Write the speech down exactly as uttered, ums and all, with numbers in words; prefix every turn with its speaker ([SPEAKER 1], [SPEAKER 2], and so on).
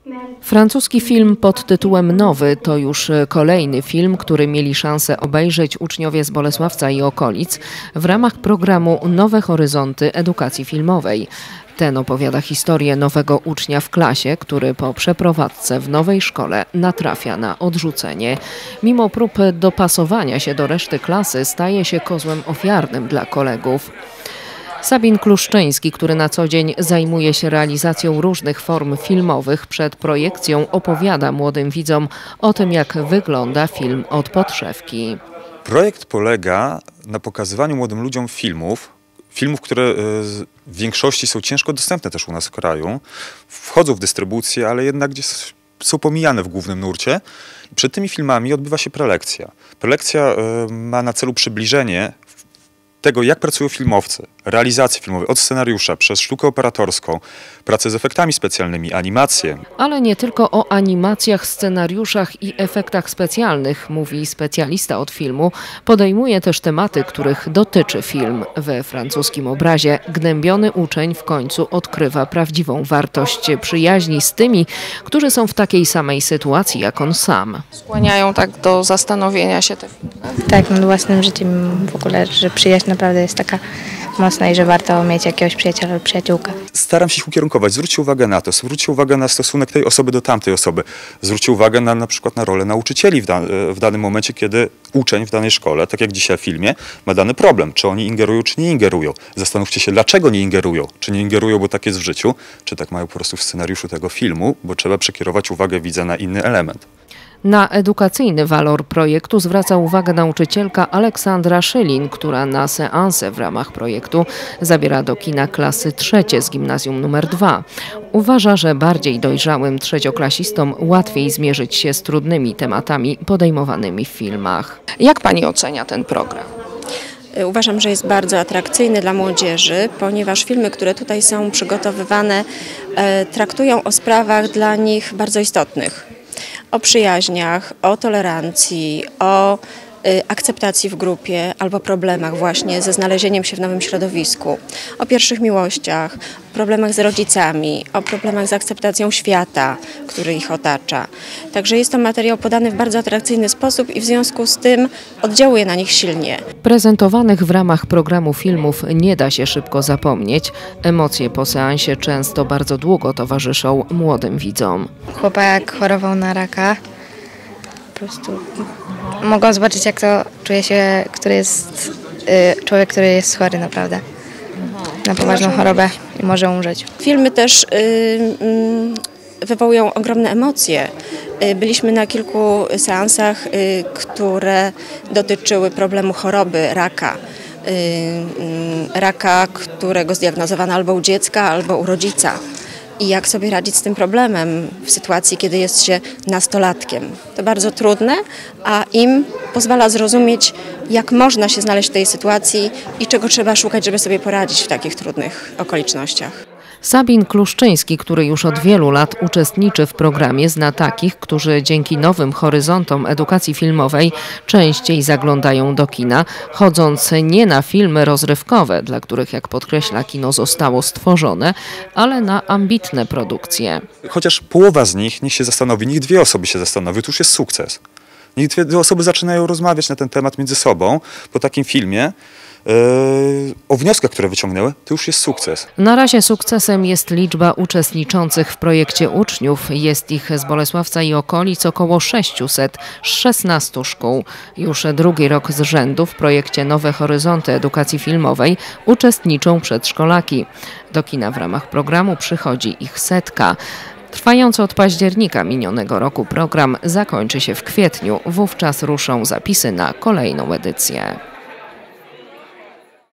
[SPEAKER 1] Francuski film pod tytułem Nowy to już kolejny film, który mieli szansę obejrzeć uczniowie z Bolesławca i okolic w ramach programu Nowe Horyzonty Edukacji Filmowej. Ten opowiada historię nowego ucznia w klasie, który po przeprowadzce w nowej szkole natrafia na odrzucenie. Mimo prób dopasowania się do reszty klasy staje się kozłem ofiarnym dla kolegów. Sabin Kluszczyński, który na co dzień zajmuje się realizacją różnych form filmowych, przed projekcją opowiada młodym widzom o tym, jak wygląda film od podszewki.
[SPEAKER 2] Projekt polega na pokazywaniu młodym ludziom filmów, filmów, które w większości są ciężko dostępne też u nas w kraju, wchodzą w dystrybucję, ale jednak gdzieś są pomijane w głównym nurcie. Przed tymi filmami odbywa się prelekcja. Prelekcja ma na celu przybliżenie tego, jak pracują filmowcy, realizacje filmowe, od scenariusza, przez sztukę operatorską, pracę z efektami specjalnymi, animację.
[SPEAKER 1] Ale nie tylko o animacjach, scenariuszach i efektach specjalnych, mówi specjalista od filmu. Podejmuje też tematy, których dotyczy film. We francuskim obrazie gnębiony uczeń w końcu odkrywa prawdziwą wartość przyjaźni z tymi, którzy są w takiej samej sytuacji jak on sam.
[SPEAKER 3] Skłaniają tak do zastanowienia się te filmy.
[SPEAKER 4] Tak, nad własnym życiem w ogóle, że przyjaźń naprawdę jest taka mocna i że warto mieć jakiegoś przyjaciela lub przyjaciółkę.
[SPEAKER 2] Staram się ich ukierunkować. Zwróćcie uwagę na to. Zwróćcie uwagę na stosunek tej osoby do tamtej osoby. Zwróćcie uwagę na na przykład na rolę nauczycieli w, da w danym momencie, kiedy uczeń w danej szkole, tak jak dzisiaj w filmie, ma dany problem. Czy oni ingerują, czy nie ingerują. Zastanówcie się, dlaczego nie ingerują. Czy nie ingerują, bo tak jest w życiu, czy tak mają po prostu w scenariuszu tego filmu, bo trzeba przekierować uwagę widza na inny element.
[SPEAKER 1] Na edukacyjny walor projektu zwraca uwagę nauczycielka Aleksandra Szylin, która na seanse w ramach projektu zabiera do kina klasy trzecie z gimnazjum numer dwa. Uważa, że bardziej dojrzałym trzecioklasistom łatwiej zmierzyć się z trudnymi tematami podejmowanymi w filmach.
[SPEAKER 3] Jak pani ocenia ten program?
[SPEAKER 5] Uważam, że jest bardzo atrakcyjny dla młodzieży, ponieważ filmy, które tutaj są przygotowywane, traktują o sprawach dla nich bardzo istotnych. O przyjaźniach, o tolerancji, o y, akceptacji w grupie albo problemach właśnie ze znalezieniem się w nowym środowisku, o pierwszych miłościach, o problemach z rodzicami, o problemach z akceptacją świata, który ich otacza. Także jest to materiał podany w bardzo atrakcyjny sposób i w związku z tym oddziałuje na nich silnie.
[SPEAKER 1] Prezentowanych w ramach programu filmów nie da się szybko zapomnieć. Emocje po seansie często bardzo długo towarzyszą młodym widzom.
[SPEAKER 4] Chłopak chorował na raka. Po prostu mogą zobaczyć, jak to czuje się, który jest y, człowiek, który jest chory naprawdę na poważną chorobę i może umrzeć.
[SPEAKER 5] Filmy też y, y, wywołują ogromne emocje. Y, byliśmy na kilku seansach, y, które dotyczyły problemu choroby raka. Y, y, raka, którego zdiagnozowano albo u dziecka, albo u rodzica. I jak sobie radzić z tym problemem w sytuacji, kiedy jest się nastolatkiem. To bardzo trudne, a im pozwala zrozumieć, jak można się znaleźć w tej sytuacji i czego trzeba szukać, żeby sobie poradzić w takich trudnych okolicznościach.
[SPEAKER 1] Sabin Kluszczyński, który już od wielu lat uczestniczy w programie, zna takich, którzy dzięki nowym horyzontom edukacji filmowej częściej zaglądają do kina, chodząc nie na filmy rozrywkowe, dla których, jak podkreśla, kino zostało stworzone, ale na ambitne produkcje.
[SPEAKER 2] Chociaż połowa z nich, niech się zastanowi, niech dwie osoby się zastanowią, to już jest sukces. Niech dwie osoby zaczynają rozmawiać na ten temat między sobą po takim filmie. Yy, o wnioskach, które wyciągnęły, to już jest sukces.
[SPEAKER 1] Na razie sukcesem jest liczba uczestniczących w projekcie uczniów. Jest ich z Bolesławca i okolic około sześciuset z szesnastu szkół. Już drugi rok z rzędu w projekcie Nowe Horyzonty Edukacji Filmowej uczestniczą przedszkolaki. Do kina w ramach programu przychodzi ich setka. Trwający od października minionego roku program zakończy się w kwietniu. Wówczas ruszą zapisy na kolejną edycję.